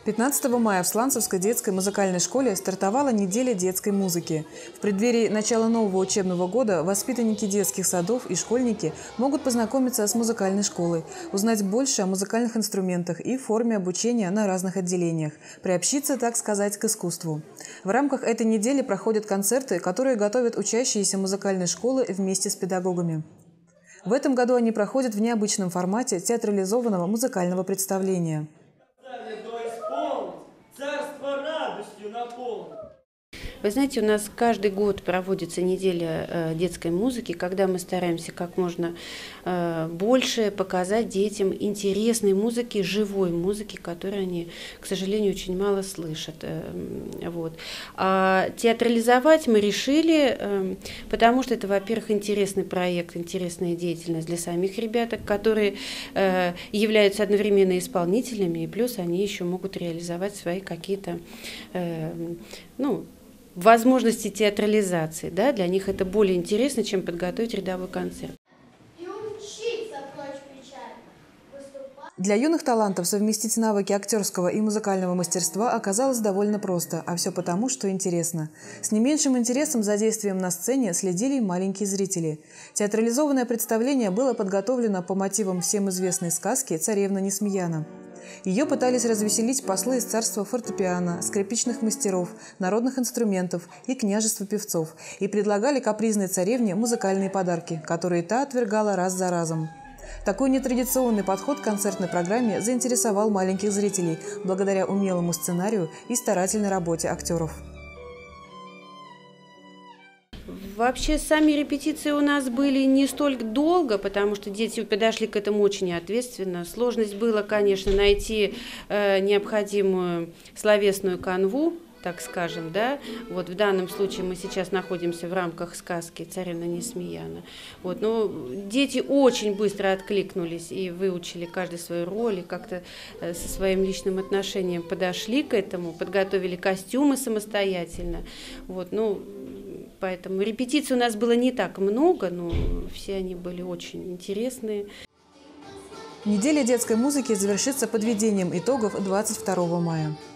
15 мая в Сланцевской детской музыкальной школе стартовала неделя детской музыки. В преддверии начала нового учебного года воспитанники детских садов и школьники могут познакомиться с музыкальной школой, узнать больше о музыкальных инструментах и форме обучения на разных отделениях, приобщиться, так сказать, к искусству. В рамках этой недели проходят концерты, которые готовят учащиеся музыкальной школы вместе с педагогами. В этом году они проходят в необычном формате театрализованного музыкального представления. Царство радостью наполнено. Вы знаете, у нас каждый год проводится неделя детской музыки, когда мы стараемся как можно больше показать детям интересной музыки, живой музыки, которую они, к сожалению, очень мало слышат. Вот. А театрализовать мы решили, потому что это, во-первых, интересный проект, интересная деятельность для самих ребяток, которые являются одновременно исполнителями, и плюс они еще могут реализовать свои какие-то, возможности театрализации, да, для них это более интересно, чем подготовить рядовой концерт. Для юных талантов совместить навыки актерского и музыкального мастерства оказалось довольно просто, а все потому, что интересно. С не меньшим интересом за действием на сцене следили маленькие зрители. Театрализованное представление было подготовлено по мотивам всем известной сказки «Царевна Несмеяна». Ее пытались развеселить послы из царства фортепиано, скрипичных мастеров, народных инструментов и княжества певцов и предлагали капризной царевне музыкальные подарки, которые та отвергала раз за разом. Такой нетрадиционный подход к концертной программе заинтересовал маленьких зрителей благодаря умелому сценарию и старательной работе актеров. Вообще, сами репетиции у нас были не столько долго, потому что дети подошли к этому очень ответственно. Сложность была, конечно, найти необходимую словесную канву, так скажем, да. Вот в данном случае мы сейчас находимся в рамках сказки «Царевна Несмеяна». Вот, но дети очень быстро откликнулись и выучили каждый свою роль, и как-то со своим личным отношением подошли к этому, подготовили костюмы самостоятельно. Вот, поэтому репетиций у нас было не так много, но все они были очень интересные. Неделя детской музыки завершится подведением итогов 22 мая.